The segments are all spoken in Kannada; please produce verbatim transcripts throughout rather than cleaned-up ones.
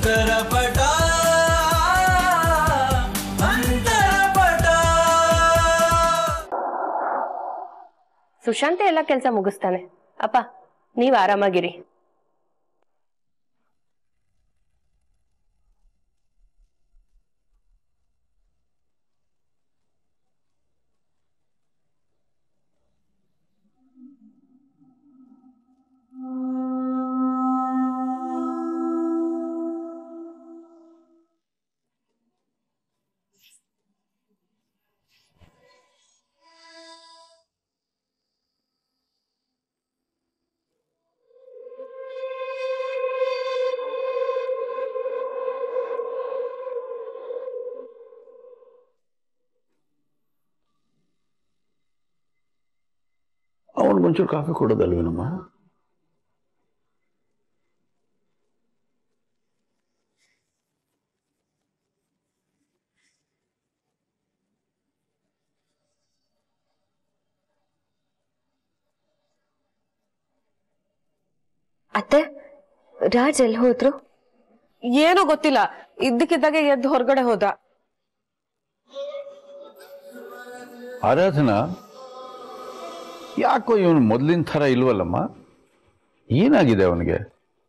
ಅಂತರಪಟ ಅಂತರಪಟ. ಸುಶಾಂತ ಎಲ್ಲ ಕೆಲಸ ಮುಗಿಸ್ತಾನೆ. ಅಪ್ಪ ನೀವ್ ಆರಾಮಾಗಿರಿ. ಅವನಿಗೊಂಚೂರು ಕಾಫಿ ಕೊಡೋದಲ್ವೇನಮ್ಮ? ಅತ್ತೆ, ರಾಜ್ ಎಲ್ಲಿ ಹೋದ್ರು? ಏನೋ ಗೊತ್ತಿಲ್ಲ, ಇದ್ದಕ್ಕಿದ್ದಾಗೆ ಎದ್ದು ಹೊರಗಡೆ ಹೋದ. ಆರಾಧನಾ, ಯಾಕೋ ಇವನು ಮೊದಲಿನ ಥರ ಇಲ್ವಲ್ಲಮ್ಮ? ಏನಾಗಿದೆ ಅವನಿಗೆ?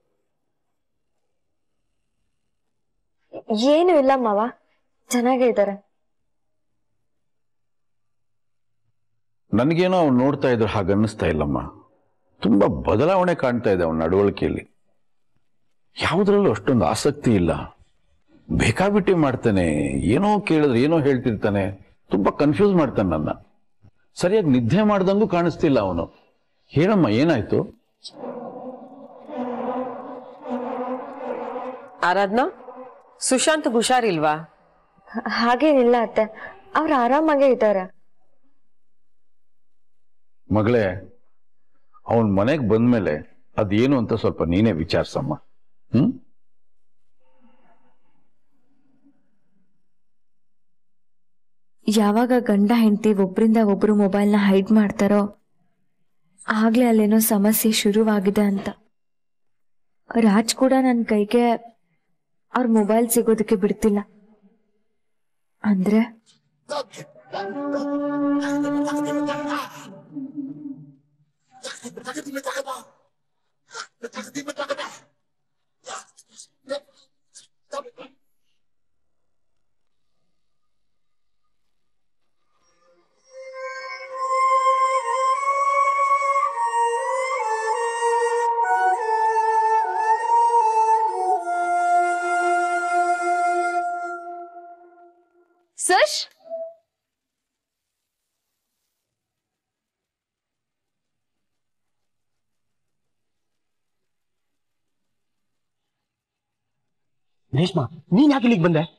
ಏನು ಇಲ್ಲ ಮಾವ, ಚೆನ್ನಾಗೇ ಇದ್ದಾರೆ. ನನಗೇನೋ ಅವ್ನು ನೋಡ್ತಾ ಇದ್ರೆ ಹಾಗೆ ಅನ್ನಿಸ್ತಾ ಇಲ್ಲಮ್ಮ. ತುಂಬಾ ಬದಲಾವಣೆ ಕಾಣ್ತಾ ಇದೆ ಅವನ ನಡವಳಿಕೆಯಲ್ಲಿ. ಯಾವುದ್ರಲ್ಲೂ ಅಷ್ಟೊಂದು ಆಸಕ್ತಿ ಇಲ್ಲ. ಬೇಕಾಬಿಟ್ಟಿ ಮಾಡ್ತಾನೆ, ಏನೋ ಕೇಳಿದ್ರೆ ಏನೋ ಹೇಳ್ತಿರ್ತಾನೆ. ತುಂಬಾ ಕನ್ಫ್ಯೂಸ್ ಮಾಡ್ತಾನೆ ನನ್ನ. ಸರಿಯಾಗಿ ನಿದ್ದೆ ಮಾಡ್ದಂಗೂ ಕಾಣಿಸ್ತಿಲ್ಲ ಅವನು. ಹೇಳಮ್ಮ, ಏನಾಯ್ತು? ಆರಾಧ್ನಾ, ಸುಶಾಂತ್ ಹುಷಾರಿಲ್ವಾ? ಹಾಗೇನಿಲ್ಲ ಅತ್ತೆ, ಅವ್ರು ಆರಾಮಾಗೇ ಇದ್ದಾರೆ. ಮಗಳೇ, ಅವನ್ ಮನೆಗೆ ಬಂದ್ಮೇಲೆ ಅದೇನು ಅಂತ ಸ್ವಲ್ಪ ನೀನೇ ವಿಚಾರಿಸಮ್ಮ. ಹ್ಮ್ ಯಾವಾಗ ಗಂಡ ಹೆಂಡತಿ ಒಬ್ರಿಂದ ಒಬ್ರು ಮೊಬೈಲ್ನ ಹೈಡ್ ಮಾಡ್ತಾರೋ ಆಗ್ಲೇ ಅಲ್ಲೇನೋ ಸಮಸ್ಯೆ ಶುರುವಾಗಿದೆ ಅಂತ. ರಾಜ್ ಕೂಡ ನನ್ನ ಕೈಗೆ ಅವ್ರ ಮೊಬೈಲ್ ಸಿಗೋದಕ್ಕೆ ಬಿಡ್ತಿಲ್ಲ. ಅಂದ್ರೆ ಸಶ್, ರೇಷ್ಮಾ, ನೀನ್ ಯಾಕೆ ಇಲ್ಲಿಗೆ ಬಂದೆ?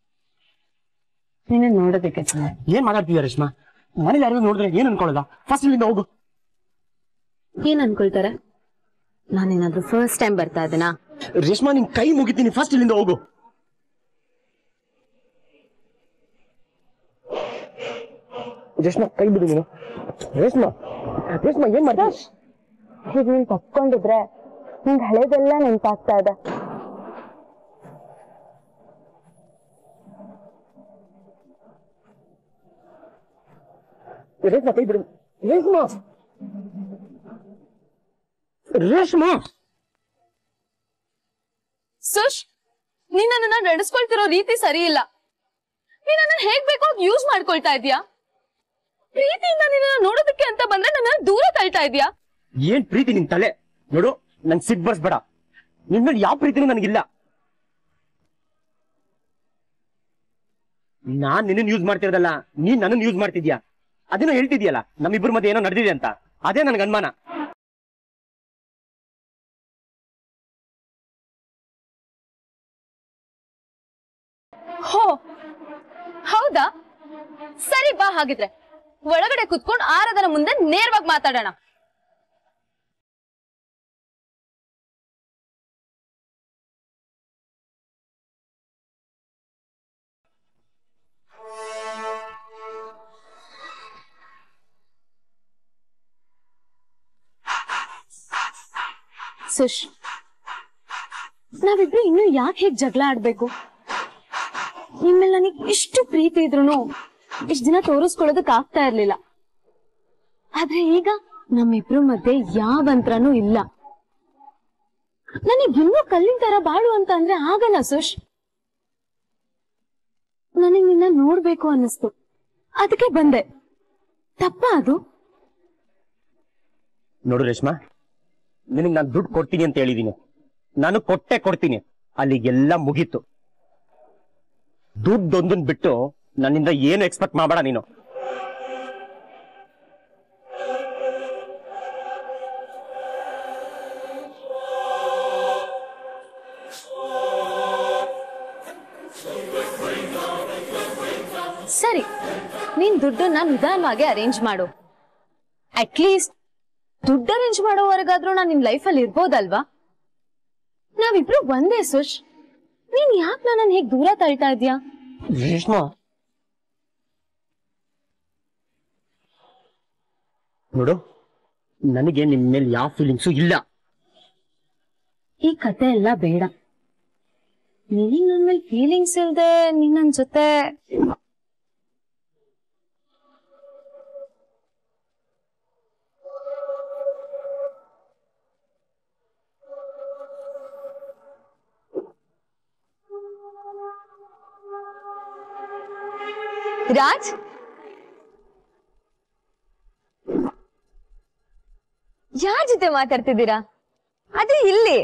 ನೀನು ನೋಡೋದಕ್ಕೆ. ಏನ್ ಮಾತಾಡ್ತಿದ್ಯಾ ರೇಷ್ಮಾ? ಮನೇಲಿ ಯಾರು ನೋಡಿದ್ರೆ ಏನ್ ಅನ್ಕೊಳ್ಳೋದ? ಫಸ್ಟ್ ಇಲ್ಲಿಂದ ಹೋಗು. ಏನ್ ಅನ್ಕೊಳ್ತಾರೆ? ನಾನೇನಾದ್ರೂ ಫಸ್ಟ್ ಟೈಮ್ ಬರ್ತಾ ಇದ್ದೀನಾ? ರೇಷ್ಮಾ, ನಿನ್ ಕೈ ಮುಗಿತೀನಿ, ಫಸ್ಟ್ ಇಲ್ಲಿಂದ ಹೋಗು. ರೇಷ್ಮಾ, ಕೈ ಬಿಡು ನೀನು. ರೇಷ್ಮಾ, ರೇಷ್ಮಾ ಏನ್ ಮಾಡ್ತೀಯ? ಹೀಗೆ ನೀನ್ ತಪ್ಕೊಂಡಿದ್ರೆ ನಿಂಗೆ ಹಳೇದೆಲ್ಲ ನೆನ್ಪಾಗ್ತಾ ಇದೆ. ರೇಷ್ಮಾ, ಕೈ ಬಿಡು. ರೇಷ್ಮಾ, ರೇಷ್ಮಾ. ಸುಶ್, ನೀನ್ ನನ್ನನ್ನ ನಡೆಸ್ಕೊಳ್ತಿರೋ ರೀತಿ ಸರಿ ಇಲ್ಲ. ನೀನ್ ನನ್ನ ಹೇಗ್ ಬೇಕೋ ಯೂಸ್ ಮಾಡ್ಕೊಳ್ತಾ ಇದೀಯಾ. ಪ್ರೀತಿಯಿಂದ ನಿನ್ನ ನೋಡೋದಕ್ಕೆ ಅಂತ ಬಂದ್ರೆ ನನ್ನ ದೂರ ತಳ್ತಾ ಇದೀಯಾ. ಏನ್ ಪ್ರೀತಿ ನಿನ್ ತಲೆ? ನೋಡು, ನನ್ ಸಿಟ್ ಬರ್ಸ್ಬೇಡ. ನಿನ್ ಮೇಲೆ ಯಾವ ಪ್ರೀತಿನೂ ನನಗಿಲ್ಲ. ನಾನ್ ನಿನ್ನ ಯೂಸ್ ಮಾಡ್ತಿರೋದಲ್ಲ, ನೀನ್ ನನ್ನನ್ನು ಯೂಸ್ ಮಾಡ್ತಿದ್ಯಾ. ಅದೇನೋ ಹೇಳ್ತಿದ್ಯಲ್ಲ, ನಮ್ಮಿಬ್ಬರ ಮಧ್ಯೆ ಏನೋ ನಡೆದಿದೆ ಅಂತ. ಅದೇ ನನ್ಗೆ ಅನುಮಾನ. ಹೋ, ಹೌದಾ? ಸರಿ ಬಾ, ಹಾಗಿದ್ರೆ ಒಳಗಡೆ ಕುತ್ಕೊಂಡು ಆರಾಧನ ಮುಂದೆ ನೇರವಾಗಿ ಮಾತಾಡೋಣ. ಸುಶ್, ನಾವಿಬ್ರು ಇನ್ನು ಯಾಕೆ ಹೇಗ್ ಜಗಳ ಆಡ್ಬೇಕು? ನಿಮ್ಮೇಲೆ ನನಗೆ ಇಷ್ಟು ಪ್ರೀತಿ ಇದ್ರು ಇಷ್ಟ ದಿನ ತೋರಿಸ್ಕೊಳ್ಳೋದಕ್ ಆಗ್ತಾ ಇರ್ಲಿಲ್ಲ. ಆದ್ರೆ ಈಗ ನಮ್ಮಿಬ್ರು ಮಧ್ಯೆ ಯಾವ ಅಂತರನೂ ಇಲ್ಲ. ನನಗಿನ್ನೂ ಕಲ್ಲಿನ ತರ ಬಾಳು ಅಂತ ಅಂದ್ರೆ ಆಗಲ್ಲ ಸುಶ್. ನನಗ್ ನಿನ್ನ ನೋಡ್ಬೇಕು ಅನ್ನಿಸ್ತು, ಅದಕ್ಕೆ ಬಂದೆ. ತಪ್ಪ ಅದು? ನೋಡು ರೇಷ್ಮಾ, ನಿನಗ್ ನಾನು ದುಡ್ಡು ಕೊಡ್ತೀನಿ ಅಂತ ಹೇಳಿದೀನಿ, ನಾನು ಕೊಟ್ಟೆ ಕೊಡ್ತೀನಿ. ಅಲ್ಲಿಗೆಲ್ಲ ಮುಗೀತು. ದುಡ್ಡೊಂದನ್ ಬಿಟ್ಟು ನನ್ನಿಂದ ಏನು ಎಕ್ಸ್ಪೆಕ್ಟ್ ಮಾಡಬೇಡ ನೀನು. ಸರಿ, ನೀನ್ ದುಡ್ಡನ್ನ ನಿಧಾನವಾಗಿ ಅರೇಂಜ್ ಮಾಡು. ಅಟ್ಲೀಸ್ಟ್ ದುಡ್ಡು ಅರೇಂಜ್ ಮಾಡೋವರೆಗಾದ್ರೂ ನಾನ್ ನಿನ್ ಲೈಫಲ್ಲಿ ಇರ್ಬೋದಲ್ವಾ? ನಾವಿಬ್ರು ಒಂದೇ ಸುಶ್. ನೀನ್ ಯಾಕೆ ನನ್ನ ಹೇಗ್ ದೂರ ತಳ್ತಾ ಇದ್ಯಾ? ರೇಷ್ಮಾ, ನೋಡು, ನನಗೆ ನಿನ್ ಮೇಲೆ ಯಾವ ಫೀಲಿಂಗ್ಸು ಇಲ್ಲ. ಈ ಕತೆ ಎಲ್ಲ ಬೇಡ. ನಿನಗ್ ನನ್ ಮೇಲೆ ಫೀಲಿಂಗ್ಸ್ ಇಲ್ದೆ ನೀನ್ ನನ್ ಜೊತೆ ರಾಜ್, ಯಾರ್ ಜೊತೆ ಮಾತಾಡ್ತಿದ್ದೀರಾ? ಅದೇ ಇಲ್ಲಿ.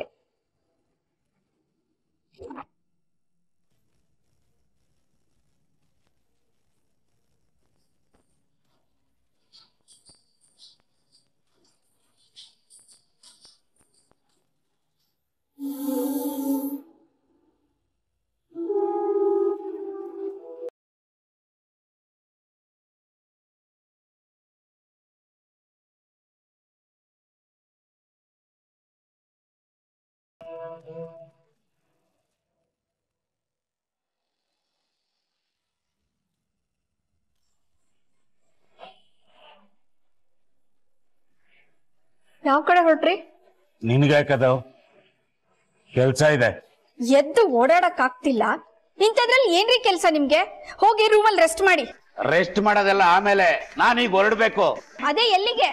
ಯಾವ ಕಡೆ ಹೊರಟ್ರಿ? ನಿನ್ಗ್ಯಾಕದವ್ ಕೆಲ್ಸ ಇದೆ. ಎದ್ದು ಓಡಾಡಕ್ ಆಗ್ತಿಲ್ಲ, ಇಂಥದ್ರಲ್ಲಿ ಏನ್ರಿ ಕೆಲ್ಸ ನಿಮ್ಗೆ? ಹೋಗಿ ರೂಮಲ್ಲಿ ರೆಸ್ಟ್ ಮಾಡಿ. ರೆಸ್ಟ್ ಮಾಡೋದೆಲ್ಲ ಆಮೇಲೆ, ನಾನೀಗ ಹೊರಡ್ಬೇಕು. ಅದೇ ಎಲ್ಲಿಗೆ?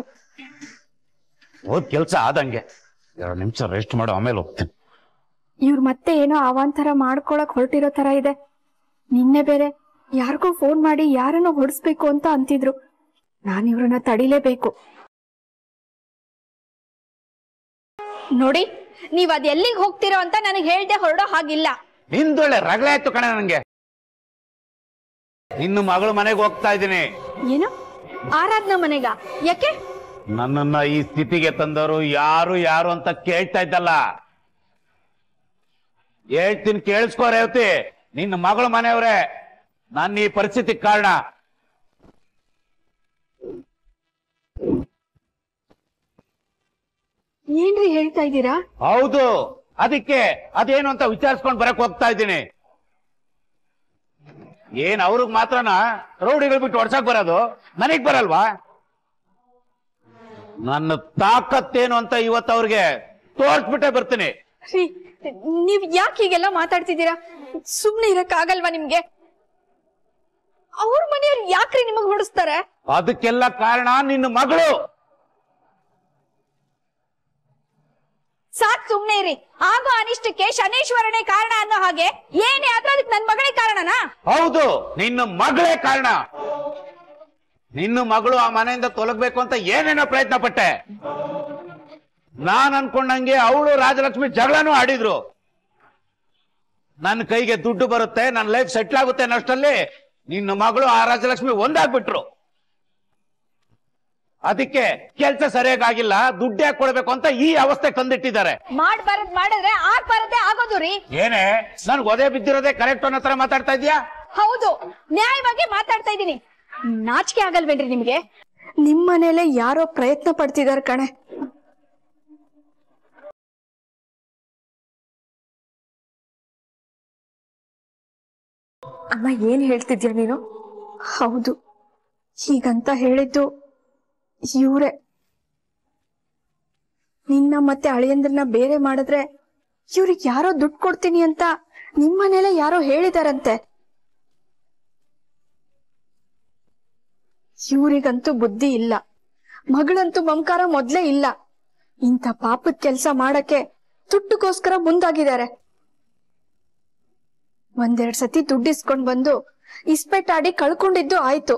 ಹೋದ್ ಕೆಲ್ಸ ಆದಂಗೆ ಎರಡು ನಿಮಿಷ ರೆಸ್ಟ್ ಮಾಡೋ ಆಮೇಲೆ ಹೋಗ್ತೀನಿ. ಇವ್ರು ಮತ್ತೆ ಏನೋ ಅವಾಂತರ ಮಾಡ್ಕೊಳಕ್ ಹೊರಟಿರೋ ತರ ಇದೆ. ನಿನ್ನೆ ಬೇರೆ ಯಾರಿಗೋ ಫೋನ್ ಮಾಡಿ ಯಾರನ್ನೋ ಹೊಡಿಸ್ಬೇಕು ಅಂತ ಅಂತಿದ್ರು. ನಾನ್ ಇವ್ರನ್ನ ತಡಿಲೇಬೇಕು. ನೋಡಿ, ನೀವ್ ಅದ್ ಎಲ್ಲಿಗೆ ಹೋಗ್ತಿರೋ ಅಂತ ನನಗೆ ಹೇಳ್ದೆ ಹೊರಡೋ ಹಾಗಿಲ್ಲ. ನಿಂದೊಳ್ಳೆ ರಗಳೆ ಆಯ್ತು ಕಣೆ ನನ್ಗೆ. ಇನ್ನು ಮಗಳು ಮನೆಗೆ ಹೋಗ್ತಾ ಇದ್ದೀನಿ. ಏನು? ಆರಾಧ್ನ ಮನೆಗ? ಯಾಕೆ? ನನ್ನನ್ನ ಈ ಸ್ಥಿತಿಗೆ ತಂದವರು ಯಾರು ಯಾರು ಅಂತ ಕೇಳ್ತಾ ಇದ್ದಲ್ಲ. ಹೇಳ್ತೀನಿ ಕೇಳಿಸ್ಕೋ ರೇವತಿ, ನಿನ್ನ ಮಗಳು ಮನೆಯವ್ರೆ ನನ್ನ ಈ ಪರಿಸ್ಥಿತಿ ಕಾರಣ. ಏನ್ರಿ ಹೇಳ್ತಾ ಇದ್ದೀರಾ? ಹೌದು, ಅದಕ್ಕೆ ಅದೇನು ಅಂತ ವಿಚಾರಿಸ್ಕೊಂಡು ಬರಕ್ ಹೋಗ್ತಾ ಇದ್ದೀನಿ. ಏನ್ ಅವ್ರಿಗೆ ಮಾತ್ರನಾ ರೌಡಿಗಳು ಬಿಟ್ಟು ಹೊಡ್ಸಕ್ ಬರೋದು? ನನಗ್ ಬರಲ್ವಾ? ನನ್ನ ತಾಕತ್ತೇನು ಅಂತ ಇವತ್ತು ಅವ್ರಿಗೆ ತೋರ್ಸ್ಬಿಟ್ಟೆ ಬರ್ತೀನಿ. ರೀ, ನೀವ್ ಯಾಕೆ ಹೀಗೆಲ್ಲ ಮಾತಾಡ್ತಿದ್ದೀರಾ? ಸುಮ್ನೆ ಇರಕ್ ಆಗಲ್ವಾ ನಿಮ್ಗೆ? ಅವ್ರ ಮನೆಯವ್ರು ಯಾಕ್ರಿ ನಿಮಗ್ ಹೊಡಿಸ್ತಾರೆ? ಅದಕ್ಕೆಲ್ಲ ಕಾರಣ ನಿನ್ನ ಮಗಳು. ಸಾಕ್, ಸುಮ್ನೆ ಇರಿ. ಆಗೋ ಅನಿಷ್ಟಕ್ಕೆ ಶನೇಶ್ವರನೇ ಕಾರಣ ಅನ್ನೋ ಹಾಗೆ ಏನೇ ಆದ್ರೂ ಅದಕ್ಕೆ ನನ್ ಮಗಳೇ ಕಾರಣನಾ? ಹೌದು, ನಿನ್ನ ಮಗಳೇ ಕಾರಣ. ನಿನ್ನ ಮಗಳು ಆ ಮನೆಯಿಂದ ತೊಲಗಬೇಕು ಅಂತ ಏನೇನೋ ಪ್ರಯತ್ನ ಪಟ್ಟೆ. ನಾನ್ ಅನ್ಕೊಂಡಂಗೆ ಅವಳು ರಾಜಲಕ್ಷ್ಮಿ ಜಗಳನೂ ಆಡಿದ್ರು. ನನ್ನ ಕೈಗೆ ದುಡ್ಡು ಬರುತ್ತೆ, ನನ್ನ ಲೈಫ್ ಸೆಟ್ಲ್ ಆಗುತ್ತೆ ಅನ್ನೋಷ್ಟರಲ್ಲಿ ನಿನ್ನ ಮಗಳು ಆ ರಾಜಲಕ್ಷ್ಮಿ ಒಂದಾಗ್ಬಿಟ್ರು. ಅದಕ್ಕೆ ಕೆಲ್ಸ ಸರಿಯಾಗಿಲ್ಲ, ದುಡ್ಡು ಯಾಕೆ ಕೊಡ್ಬೇಕು ಅಂತ ಈ ಅವಸ್ಥೆ ತಂದಿಟ್ಟಿದ್ದಾರೆ. ಮಾಡ್ಬಾರದ್ ಮಾಡಿದ್ರೆ ಆಗ್ಬಾರದೆ ಆಗೋದು ರೀ. ಏನೇ ನನ್ಗೆ ಒದೆ ಬಿದ್ದಿರೋದೇ ಕರೆಕ್ಟ್ ಅನ್ನೋ ತರ ಮಾತಾಡ್ತಾ ಇದ್ಯಾ? ಹೌದು, ನ್ಯಾಯವಾಗಿ ಮಾತಾಡ್ತಾ ಇದ್ದೀನಿ. ನಾಚಿಕೆ ಆಗಲ್ವೇನ್ರಿ ನಿಮ್ಗೆ? ನಿಮ್ ಮನೇಲೆ ಯಾರೋ ಪ್ರಯತ್ನ ಪಡ್ತಿದಾರ ಕಣೆ. ಅಮ್ಮ, ಏನ್ ಹೇಳ್ತಿದ್ಯಾ ನೀನು? ಹೌದು, ಹೀಗಂತ ಹೇಳಿದ್ದು ಇವ್ರೆ. ನಿನ್ನ ಮತ್ತೆ ಅಳಿಯಂದ್ರನ್ನ ಬೇರೆ ಮಾಡಿದ್ರೆ ಇವ್ರಿಗೆ ಯಾರೋ ದುಡ್ಡು ಕೊಡ್ತೀನಿ ಅಂತ ನಿಮ್ಮನೇಲೆ ಯಾರೋ ಹೇಳಿದಾರಂತೆ. ಇವ್ರಿಗಂತೂ ಬುದ್ಧಿ ಇಲ್ಲ, ಮಗಳಂತೂ ಮಮಕಾರ ಮೊದ್ಲೇ ಇಲ್ಲ. ಇಂಥ ಪಾಪದ ಕೆಲ್ಸ ಮಾಡಕ್ಕೆ ದುಡ್ಡುಗೋಸ್ಕರ ಮುಂದಾಗಿದ್ದಾರೆ. ಒಂದೆರಡ್ ಸತಿ ದುಡ್ಡಿಸ್ಕೊಂಡ್ ಬಂದು ಇಸ್ಪೆಟ್ಟಾಡಿ ಕಳ್ಕೊಂಡಿದ್ದು ಆಯ್ತು.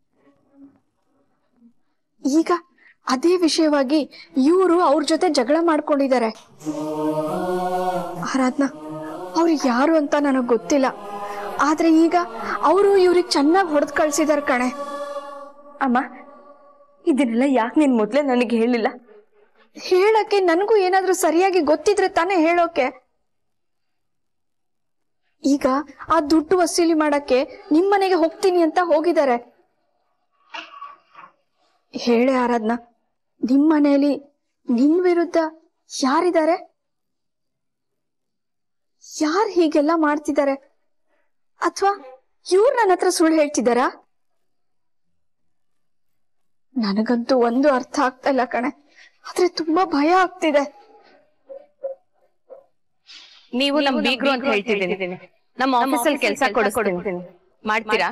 ಈಗ ಅದೇ ವಿಷಯವಾಗಿ ಇವರು ಅವ್ರ ಜೊತೆ ಜಗಳ ಮಾಡ್ಕೊಂಡಿದ್ದಾರೆ. ಆರಾಧ್ನ, ಅವ್ರು ಯಾರು ಅಂತ ನನಗ್ ಗೊತ್ತಿಲ್ಲ, ಆದ್ರೆ ಈಗ ಅವರು ಇವ್ರಿಗೆ ಚೆನ್ನಾಗಿ ಹೊಡೆದ್ ಕಳ್ಸಿದಾರ ಕಣೆ. ಅಮ್ಮ, ಇದನ್ನೆಲ್ಲ ಯಾಕೆ ನೀನ್ ಮೊದ್ಲೇ ನನಗೆ ಹೇಳಿಲ್ಲ? ಹೇಳಕ್ಕೆ ನನಗೂ ಏನಾದ್ರೂ ಸರಿಯಾಗಿ ಗೊತ್ತಿದ್ರೆ ತಾನೇ ಹೇಳೋಕೆ. ಈಗ ಆ ದುಡ್ಡು ವಸೂಲಿ ಮಾಡಕ್ಕೆ ನಿಮ್ಮನೆಗೆ ಹೋಗ್ತೀನಿ ಅಂತ ಹೋಗಿದ್ದಾರೆ. ಹೇಳೆ ಆರಾಧ್ನ, ನಿಮ್ಮನೇಲಿ ನಿನ್ ವಿರುದ್ಧ ಯಾರಿದ್ದಾರೆ? ಯಾರು ಹೀಗೆಲ್ಲ ಮಾಡ್ತಿದ್ದಾರೆ? ಅಥವಾ ಇವ್ರು ನನ್ನ ಹತ್ರ ಸುಳ್ಳು ಹೇಳ್ತಿದ್ದಾರಾ? ನನಗಂತೂ ಒಂದು ಅರ್ಥ ಆಗ್ತಾ ಇಲ್ಲ ಕಣೆ, ಆದ್ರೆ ತುಂಬಾ ಭಯ ಆಗ್ತಿದೆ. ನೀವು ನಮ್ ಬೀಗ್ರು ಅಂತ ಹೇಳ್ತಿದ್ದೀನಿ, ನಮ್ಮ ಆಫೀಸಲ್ಲಿ ಕೆಲಸ ಕೊಡಿಸ್ತೀನಿ, ಮಾಡ್ತೀರಾ?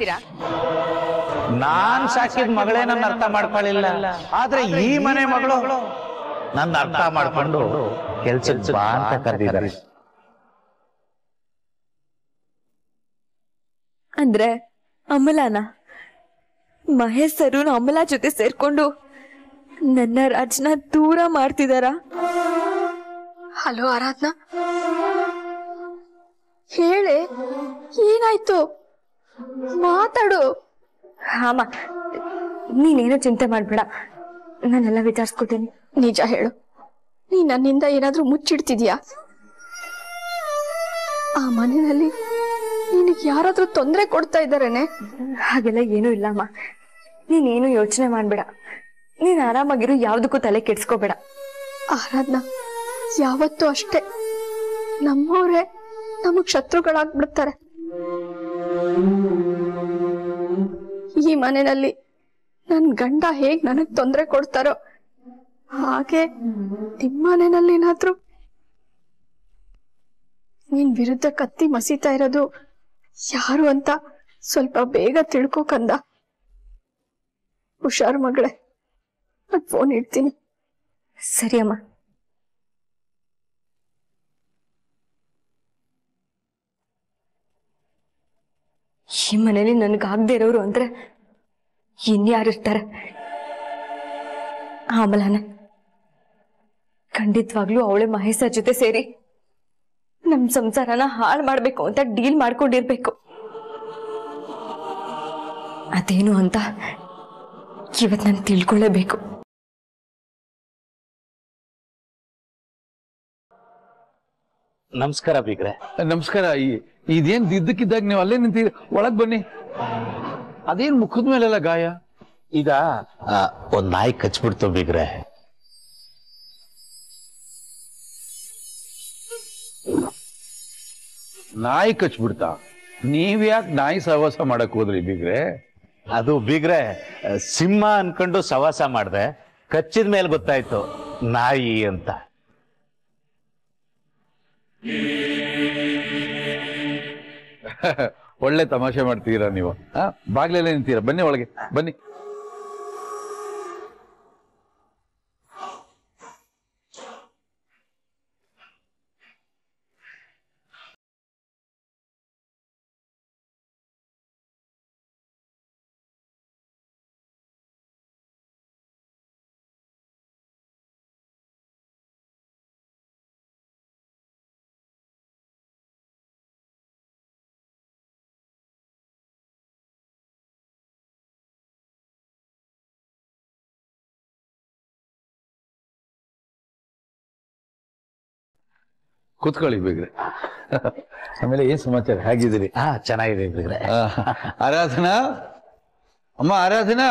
ನಾನ್ ಸಾಕಿದ ಮಗಳೇ ನನ್ನ ಅರ್ಥ ಮಾಡ್ಕೊಳ್ಳಿಲ್ಲ, ಆದ್ರೆ ಈ ಮನೆ ಮಗಳು ನನ್ನ ಅರ್ಥ ಮಾಡ್ಕೊಂಡು ಕೆಲ್ಸಕ್ಕೆ ಬಾ ಅಂತ ಕರೆದಿದ್ದಾರೆ. ಅಂದ್ರೆ ಅಮಲಾನ ಮಹೇಶ್ ಸರು ಅಮಲಾ ಜೊತೆ ಸೇರ್ಕೊಂಡು ನನ್ನ ರಾಜ್ನ ದೂರ ಮಾಡ್ತಿದಾರ? ಹಲೋ ಆರಾಧ್ನ, ಹೇಳೆ, ಏನಾಯ್ತು? ಮಾತಾಡು. ಹಾಮ, ನೀನೇನು ಚಿಂತೆ ಮಾಡ್ಬೇಡ, ನಾನೆಲ್ಲ ವಿಚಾರಿಸ್ಕೊತೀನಿ. ನಿಜ ಹೇಳು, ನೀ ನನ್ನಿಂದ ಏನಾದ್ರೂ ಮುಚ್ಚಿಡ್ತಿದ್ಯಾ? ಆ ಮನೆಯಲ್ಲಿ ನಿನಗೆ ಯಾರಾದ್ರೂ ತೊಂದರೆ ಕೊಡ್ತಾ ಇದ್ದಾರೇನೆ? ಹಾಗೆಲ್ಲ ಏನೂ ಇಲ್ಲಮ್ಮ, ನೀನೇನು ಯೋಚನೆ ಮಾಡ್ಬೇಡ, ನೀನ್ ಆರಾಮಾಗಿರು, ಯಾವ್ದಕ್ಕೂ ತಲೆ ಕೆಡ್ಸ್ಕೋಬೇಡ. ಆರಾಧ್ನ, ಯಾವತ್ತೂ ಅಷ್ಟೇ, ನಮ್ಮವರೇ ನಮಗ್ ಶತ್ರುಗಳಾಗ್ಬಿಡ್ತಾರೆ. ಈ ಮನೆಯಲ್ಲಿ ನನ್ ಗಂಡ ಹೇಗ್ ನನಗ್ ತೊಂದರೆ ಕೊಡ್ತಾರೋ ಹಾಗೆ ನಿಮ್ಮ ಮನೆಯಲ್ಲಿ ಏನಾದ್ರು ನಿನ್ ವಿರುದ್ಧ ಕತ್ತಿ ಮಸೀತಾ ಇರೋದು ಯಾರು ಅಂತ ಸ್ವಲ್ಪ ಬೇಗ ತಿಳ್ಕೊ ಕಂದ. ಹುಷಾರು ಮಗಳೇ, ನಾನ್ ಫೋನ್ ಇಡ್ತೀನಿ. ಸರಿ ಅಮ್ಮ. ಈ ಮನೇಲಿ ನನ್ಗಾಗದೆ ಇರೋರು ಅಂದ್ರೆ ಇನ್ಯಾರಿರ್ತಾರೆ? ಆಮಲಾನ ಖಂಡಿತವಾಗ್ಲೂ ಅವಳೆ ಮಹೇಶ ಜೊತೆ ಸೇರಿ ನಮ್ ಸಂಸಾರನ ಹಾಳು ಮಾಡ್ಬೇಕು ಅಂತ ಡೀಲ್ ಮಾಡ್ಕೊಂಡಿರ್ಬೇಕು. ಅದೇನು ಅಂತ ಇವತ್ ನಾನು ತಿಳ್ಕೊಳ್ಳೇಬೇಕು. ನಮಸ್ಕಾರ ಬೀಗ್ರೆ. ನಮಸ್ಕಾರ. ಇದೇನ್ ಇದ್ದಕ್ಕಿದ್ದಾಗ ನೀವು ಅಲ್ಲೇ ನಿಂತೀರಿ, ಒಳಗ್ ಬನ್ನಿ. ಅದೇನ್ ಮುಖದ ಮೇಲೆಲ್ಲ ಗಾಯ? ಈಗ ಒಂದ್ ನಾಯಿ ಕಚ್ಬಿಡ್ತು ಬೀಗ್ರೆ. ನಾಯಿ ಕಚ್ಬಿಡ್ತಾ? ನೀವ್ ಯಾಕೆ ನಾಯಿ ಸಹವಾಸ ಮಾಡಕ್ ಹೋದ್ರಿ ಬೀಗ್ರೆ? ಅದು ಬೀಗ್ರೆ, ಸಿಂಹ ಅನ್ಕೊಂಡು ಸವಾಸ ಮಾಡ್ದೆ, ಕಚ್ಚಿದ ಮೇಲೆ ಗೊತ್ತಾಯ್ತು ನಾಯಿ ಅಂತ. ಒಳ್ಳೆ ತಮಾಷೆ ಮಾಡ್ತೀರಾ ನೀವು. ಆ ಬಾಗ್ಲೆಲ್ಲ ನಿಂತೀರಾ, ಬನ್ನಿ ಒಳಗೆ ಬನ್ನಿ. ಕೂತ್ಕೊಳ್ಳಿ ಬೀಗ್ರೆ. ಆಮೇಲೆ ಏನ್ ಸಮಾಚಾರ, ಹೇಗಿದ್ದೀರಿ? ಹಾ, ಚೆನ್ನಾಗಿದೆ ಬೀಗ್ರೆ. ಆರಾಧನಾ, ಅಮ್ಮ ಆರಾಧನಾ.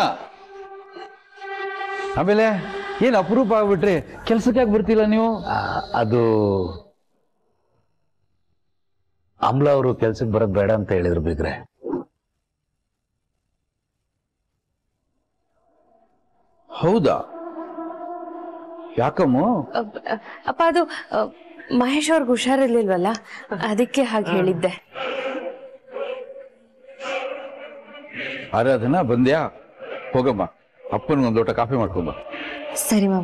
ಆಮೇಲೆ ಏನ್ ಅಪರೂಪ ಆಗ್ಬಿಟ್ರಿ, ಕೆಲ್ಸಕ್ಕೆ ಯಾಕೆ ಬರ್ತಿಲ್ಲ ನೀವು? ಅದು ಅಮ್ಲ ಅವರು ಕೆಲ್ಸಕ್ಕೆ ಬರೋದ್ ಬೇಡ ಅಂತ ಹೇಳಿದ್ರು ಬೀಗ್ರೆ. ಹೌದಾ? ಯಾಕಮ್ಮ? ಅಪ್ಪ ಅದು ಮಹೇಶ್ ಅವ್ರಿಗೆ ಹುಷಾರಿರ್ಲಿಲ್ವಲ್ಲ, ಅದಕ್ಕೆ ಹಾಗೆ ಹೇಳಿದ್ದೆ. ಆರಾಧನಾ ಬಂದ್ಯಾ? ಹೋಗಮ್ಮ, ಅಪ್ಪನಿಗೊಂದು ಲೋಟ ಕಾಫಿ ಮಾಡ್ಕೊಂಬ. ಸರಿ ಮಾವ.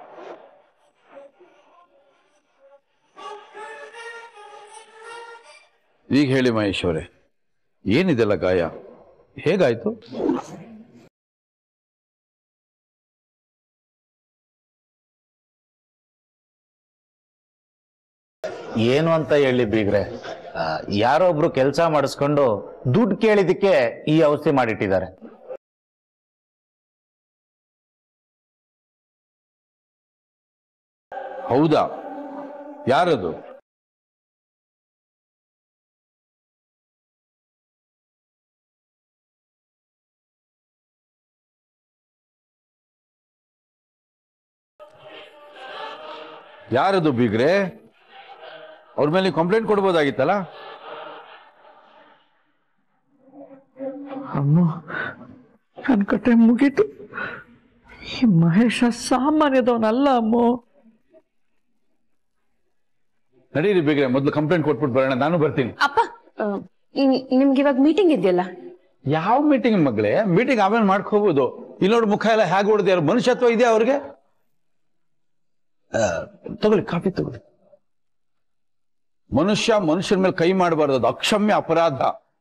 ಈಗ ಹೇಳಿ ಮಹೇಶ್ ಅವರೇ, ಏನಿದೆಲ್ಲ ಗಾಯ? ಹೇಗಾಯ್ತು? ಏನು ಅಂತ ಹೇಳಿ ಬೀಗ್ರೆ, ಯಾರೋ ಒಬ್ರು ಕೆಲಸ ಮಾಡಿಸ್ಕೊಂಡು ದುಡ್ಡು ಕೇಳಿದಕ್ಕೆ ಈ ಔಷಧಿ ಮಾಡಿಟ್ಟಿದ್ದಾರೆ. ಹೌದಾ? ಯಾರದು? ಯಾರದು ಬೀಗ್ರೆ? ಅವ್ರ ಮೇಲೆ ಕಂಪ್ಲೇಂಟ್ ಕೊಡ್ಬೋದಾಗಿತ್ತಲ್ಲ. ಅಮ್ಮ, ನನ್ನ ಕತೆ ಮುಗೀತು. ಈ ಮಹೇಶ ಸಾಮಾನ್ಯದವನಲ್ಲ ಅಮ್ಮೋ. ನಡೀರಿ ಬೀಗ್ರೆ, ಮೊದಲು ಕಂಪ್ಲೇಂಟ್ ಕೊಟ್ಬಿಟ್ಟು ಬರೋಣ. ನಾನು ಬರ್ತೀನಿ. ಅಪ್ಪ, ನಿಮ್ಗೆ ಇವಾಗ ಮೀಟಿಂಗ್ ಇದೆಯಲ್ಲ? ಯಾವ ಮೀಟಿಂಗ್ ಮಗಳೇ? ಮೀಟಿಂಗ್ ಆಮೇಲೆ ಮಾಡ್ಕೋಬಹುದು. ಇಲ್ಲಿ ನೋಡಿ ಮುಖ ಎಲ್ಲ ಹೇಗೆ ಹೊಡೆದ, ಮನುಷ್ಯತ್ವ ಇದೆಯಾ ಅವ್ರಿಗೆ? ತಗೊಳ್ಳಿ, ಕಾಫಿ ತಗೊಳ್ಳಿ. ಮನುಷ್ಯ ಮನುಷ್ಯನ ಮೇಲೆ ಕೈ ಮಾಡಬಾರ್ದು, ಅದು ಅಕ್ಷಮ್ಯ ಅಪರಾಧ.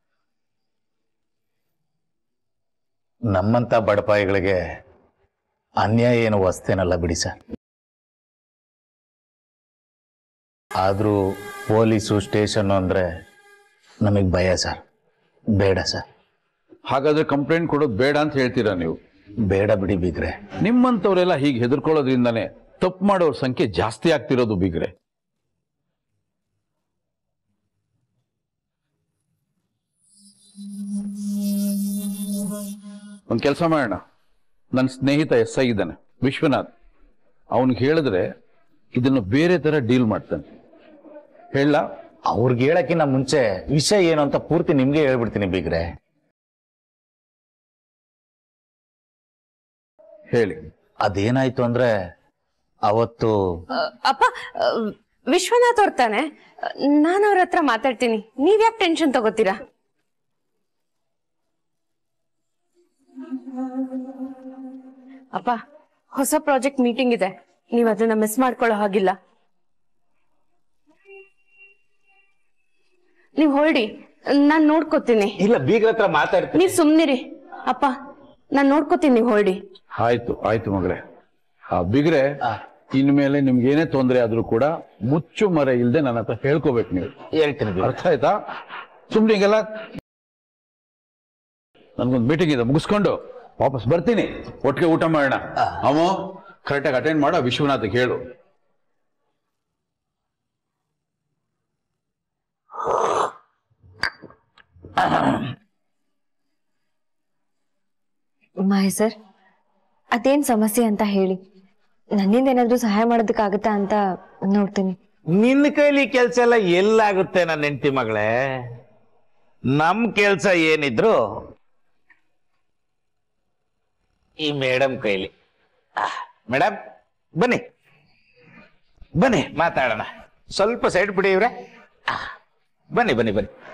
ನಮ್ಮಂತ ಬಡಪಾಯಿಗಳಿಗೆ ಅನ್ಯಾಯ ಏನು ವಸ್ತೇನಲ್ಲ ಬಿಡಿ ಸರ್. ಆದ್ರೂ ಪೊಲೀಸು ಸ್ಟೇಷನ್ ಅಂದ್ರೆ ನಮಗ್ ಭಯ ಸರ್. ಬೇಡ ಸರ್. ಹಾಗಾದ್ರೆ ಕಂಪ್ಲೇಂಟ್ ಕೊಡೋದು ಬೇಡ ಅಂತ ಹೇಳ್ತೀರಾ ನೀವು? ಬೇಡ ಬಿಡಿ ಬೀಗ್ರೆ. ನಿಮ್ಮಂತವರೆಲ್ಲ ಹೀಗೆ ಹೆದರ್ಕೊಳ್ಳೋದ್ರಿಂದಾನೆ ತಪ್ಪು ಮಾಡೋರ ಸಂಖ್ಯೆ ಜಾಸ್ತಿ ಆಗ್ತಿರೋದು ಬೀಗ್ರೆ. ಒಂದ್ ಕೆಲಸ ಮಾಡೋಣ. ನನ್ನ ಸ್ನೇಹಿತ ಎಸ್ ಐ ಇದ್ದಾನೆ, ವಿಶ್ವನಾಥ್. ಅವನಿಗೆ ಹೇಳಿದ್ರೆ ಇದನ್ನು ಬೇರೆ ತರ ಡೀಲ್ ಮಾಡ್ತಾನೆ. ಹೇಳ? ಅವ್ರಿಗೆ ಹೇಳಕ್ಕಿಂತ ಮುಂಚೆ ವಿಷಯ ಏನು ಅಂತ ಪೂರ್ತಿ ನಿಮ್ಗೆ ಹೇಳ್ಬಿಡ್ತೀನಿ ಬೀಗ್ರೆ. ಹೇಳಿ. ಅದೇನಾಯ್ತು ಅಂದ್ರೆ ಅವತ್ತು ಅಪ್ಪ, ವಿಶ್ವನಾಥ್ ಅವ್ರ ತಾನೆ? ನಾನು ಅವ್ರ ಹತ್ರ ಮಾತಾಡ್ತೀನಿ, ನೀವ್ಯಾಕೆ ಟೆನ್ಷನ್ ತಗೋತೀರಾ? ಅಪ್ಪ, ಹೊಸ ಪ್ರಾಜೆಕ್ಟ್ ಮೀಟಿಂಗ್ ಇದೆ, ನೀವ್ ಅದನ್ನ ಮಿಸ್ ಮಾಡ್ಕೊಳ್ಳೋ ಹಾಗಿಲ್ಲ. ನೀವ್ ಹೊರಡಿ, ನಾನ್ ನೋಡ್ಕೋತೀನಿ. ಇಲ್ಲ, ಬೀಗ್ರ ಹತ್ರ ಮಾತಾಡ್ತೀನಿ. ನೀವ್ ಸುಮ್ನಿರಿ ಅಪ್ಪ, ನಾನ್ ನೋಡ್ಕೋತೀನಿ, ನೀವ್ ಹೊರಡಿ. ಆಯ್ತು ಆಯ್ತು ಮಗಳೇ. ಆ ಬಿಗ್ರೆ, ಇನ್ಮೇಲೆ ನಿಮ್ಗೆ ಏನೇ ತೊಂದರೆ ಆದ್ರೂ ಕೂಡ ಮುಚ್ಚು ಮರೆ ಇಲ್ದೆ ನನ್ನ ಹತ್ರ ಹೇಳ್ಕೋಬೇಕು ನೀವು. ಹೇಳ್ತೀನಿ. ಅರ್ಥ ಆಯ್ತಾ? ಸುಮ್ನೆ ಈಗೆಲ್ಲ ನನ್ಗೊಂದು ಮೀಟಿಂಗ್ ಇದೆ, ಮುಗಿಸ್ಕೊಂಡು ವಾಪಸ್ ಬರ್ತೀನಿ. ಒಟ್ಟಿಗೆ ಊಟ ಮಾಡೋಣ. ಅಮ್ಮ ಕರೆಕ್ಟಾಗಿ ಅಟೆಂಡ್ ಮಾಡೋ, ವಿಶ್ವನಾಥ್ಗೆ ಹೇಳು. ಮಹೇಶ್, ಅದೇನ್ ಸಮಸ್ಯೆ ಅಂತ ಹೇಳಿ, ನನ್ನಿಂದ ಏನಾದ್ರೂ ಸಹಾಯ ಮಾಡೋದಕ್ಕಾಗತ್ತಾ ಅಂತ ನೋಡ್ತೀನಿ. ನಿನ್ನ ಕೈಲಿ ಕೆಲ್ಸ ಎಲ್ಲ ಎಲ್ಲಾಗುತ್ತೆ ನನ್ನ ಹೆಂಡತಿ ಮಗಳೇ. ನಮ್ ಕೆಲ್ಸ ಏನಿದ್ರು ಈ ಮೇಡಮ್ ಕೈಲಿ. ಮೇಡಮ್ ಬನ್ನಿ ಬನ್ನಿ ಮಾತಾಡೋಣ. ಸ್ವಲ್ಪ ಸೈಡ್ ಬಿಡಿ ಇವ್ರೆ. ಬನ್ನಿ ಬನ್ನಿ ಬನ್ನಿ